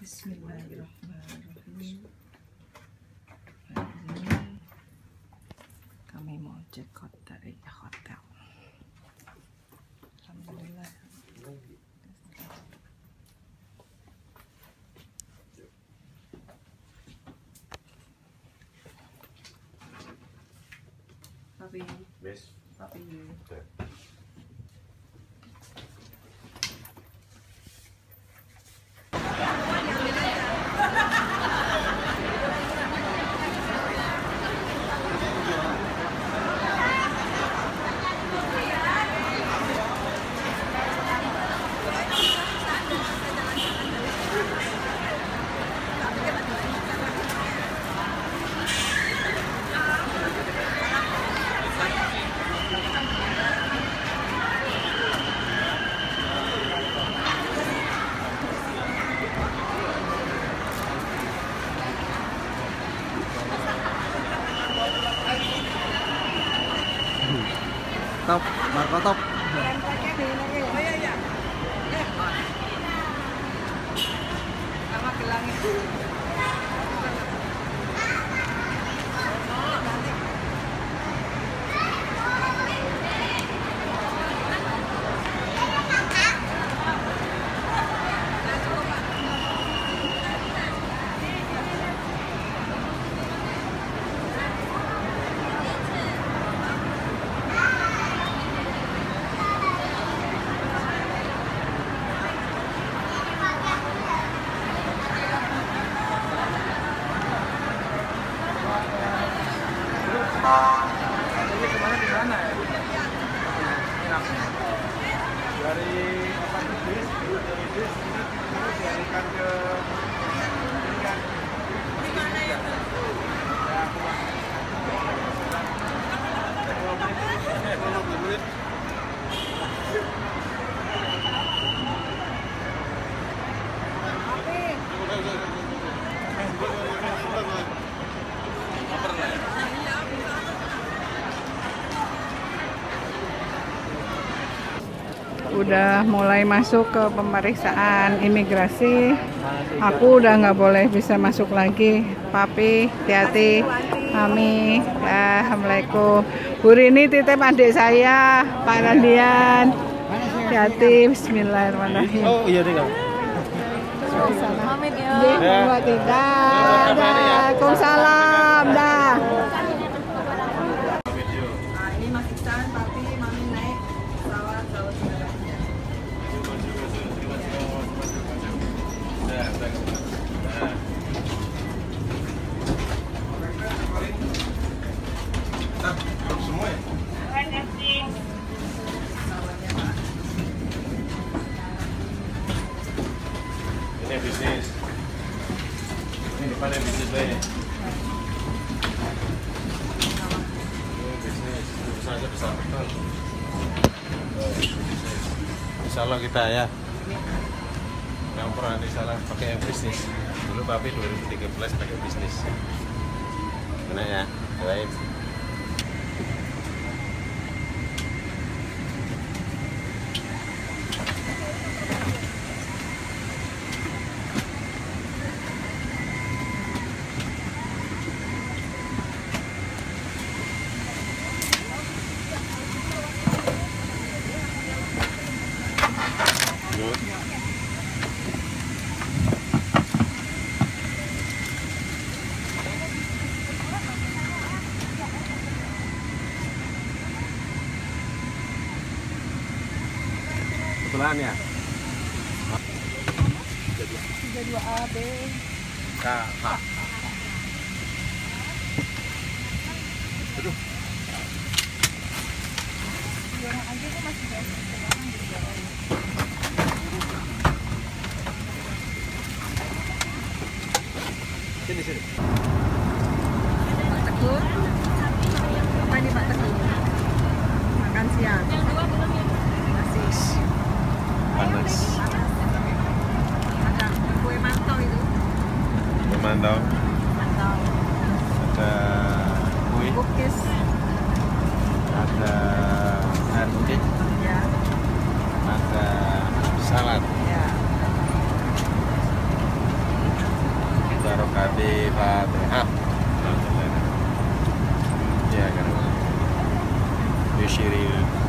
Bismillahirrahmanirrahim. Hari ini kami mau check out dari hotel. Alhamdulillah. Papi. Yes. Papi. Okay. Top, Marco top. Sama gelangnya. Ini kemana di mana ya? Dari apa tuh bis? Dari bis ini dialihkan ke ini kan? Di mana ya? Ya, aku menit. Udah mulai masuk ke pemeriksaan imigrasi. Aku udah nggak boleh bisa masuk lagi. Papi, hati-hati. Mami, ya, assalamualaikum. Bu Rini titip adik saya, Pak Randian. Hati-hati. Bismillahirrahmanirrahim. Oh iya deh kak. Pamit ya. Waalaikumsalam. Dah. Nah, ini Mas Iksan, Papi, Mami naik pesawat Jawa Tengah. Semua ya? Ini bisnis. Ini depannya bisnis lain. Ini bisnis. Bisa aja besar betul. Insya Allah kita ya. Yang pernah di sana pakai yang bisnis. Dulu Papi 2013 pakai bisnis. Mana ya? Baik. Kebetulan ya. 32A B. KH. Aduh. Yang aja tuh masih banyak. Sini sini. Pak Teguh. Apa ini Pak Teguh? Makan siang. Masih. Panas. Ada kue mantau itu. Memantau. Mantau. Ada kue. Cookies. Ada air putih. Ya. Ada salad. Ya. di Fatihah. Ya kan. Bishiril